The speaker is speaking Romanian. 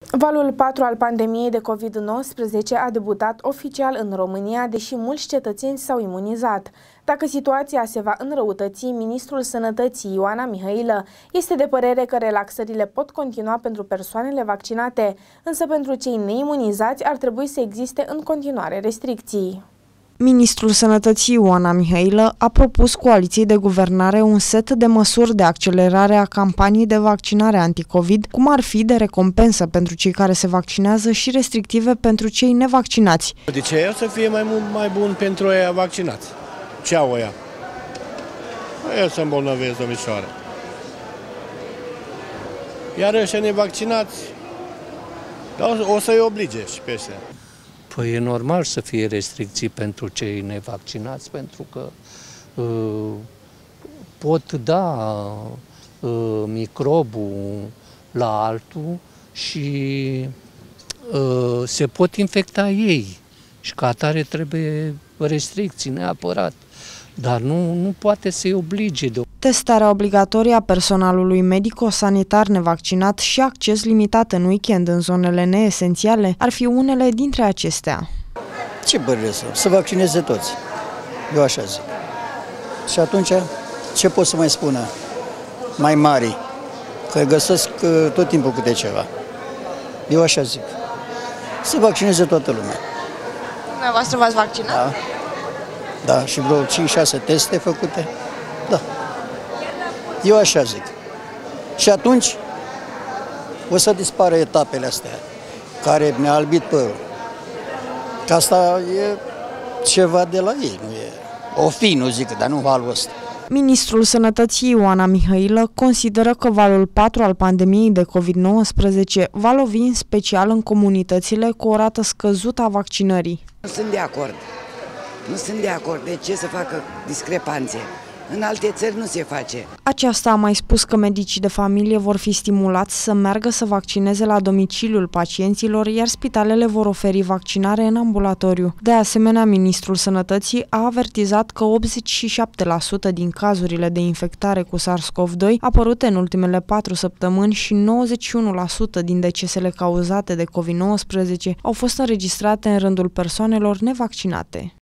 Valul 4 al pandemiei de COVID-19 a debutat oficial în România, deși mulți cetățeni s-au imunizat. Dacă situația se va înrăutăți, ministrul Sănătății, Ioana Mihailă, este de părere că relaxările pot continua pentru persoanele vaccinate, însă pentru cei neimunizați ar trebui să existe în continuare restricții. Ministrul Sănătății Ioana Mihailă a propus coaliției de guvernare un set de măsuri de accelerare a campaniei de vaccinare anticovid, cum ar fi de recompensă pentru cei care se vaccinează și restrictive pentru cei nevaccinați. De ce? O să fie mai bun pentru ei vaccinați. Ce au ăia? Ăia se îmbolnăvesc, domnișoară. Iar ăștia nevaccinați, o să-i oblige și pe ăștia. Păi e normal să fie restricții pentru cei nevaccinați, pentru că pot da microbul la altul și se pot infecta ei. Și ca atare trebuie restricții neapărat, dar nu poate să-i oblige. Testarea obligatorie a personalului medico-sanitar nevaccinat și acces limitat în weekend în zonele neesențiale ar fi unele dintre acestea. Ce părere să vaccineze toți? Eu așa zic. Și atunci, ce pot să mai spună mai mari? Că găsesc tot timpul câte ceva. Eu așa zic. Să vaccineze toată lumea. Dumneavoastră v-ați vaccinat? Da. Da, și vreo 5-6 teste făcute. Da. Eu așa zic. Și atunci o să dispară etapele astea care mi-a albit părul. Că asta e ceva de la ei, nu e. O fi, nu zic, dar nu valul ăsta. Ministrul Sănătății Ioana Mihailă consideră că valul 4 al pandemiei de COVID-19 va lovi în special în comunitățile cu o rată scăzută a vaccinării. Nu sunt de acord. Nu sunt de acord. De ce să facă discrepanțe? În alte țări nu se face. Aceasta a mai spus că medicii de familie vor fi stimulați să meargă să vaccineze la domiciliul pacienților, iar spitalele vor oferi vaccinare în ambulatoriu. De asemenea, ministrul Sănătății a avertizat că 87% din cazurile de infectare cu SARS-CoV-2 apărute în ultimele 4 săptămâni și 91% din decesele cauzate de COVID-19 au fost înregistrate în rândul persoanelor nevaccinate.